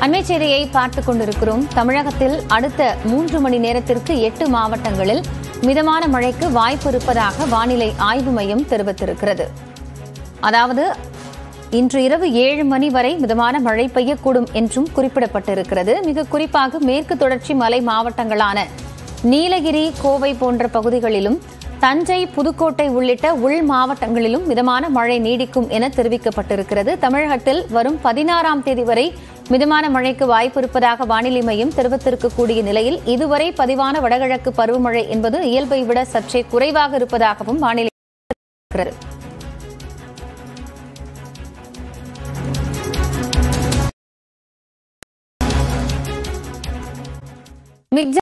அண்மைச் செய்தியை பார்த்துக் கொண்டிருக்கிறோம். தமிழகத்தில் அடுத்த 3 மணி நேரத்திற்கு 8 மாவட்டங்களில் மிதமான மழைக்கு வாய்ப்பு இருப்பதாக வானிலை ஆய்வு மையம் தெரிவித்திருக்கிறது. அதாவது இன்று இரவு 7 மணி வரை மிதமான மழை பெய்யக்கூடும் என்றும் குறிப்பிடப்பட்டிருக்கிறது. மிக குறிப்பாக மேற்கு தொடர்ச்சி மலை மாவட்டங்களான நீலகிரி, கோவை போன்ற பகுதிகளிலும் தஞ்சை, புதுக்கோட்டை உள்ளிட்ட உள் மாவட்டங்களிலும் மிதமான மழை நீடிக்கும் என தெரிவிக்கப்பட்டிருக்கிறது. தமிழகத்தில் வரும் 16ஆம் தேதி வரை மிதமான மழைக்கு வாய்ப்பு இருப்பதாக வானிலை மையம் தெரிவித்திருக்கக்கூடிய நிலையில் இதுவரை பதிவான வடகிழக்கு பருவமழை என்பது இயல்பை விட சற்றே குறைவாக இருப்பதாகவும் வானிலை தெரிவிக்கிறது.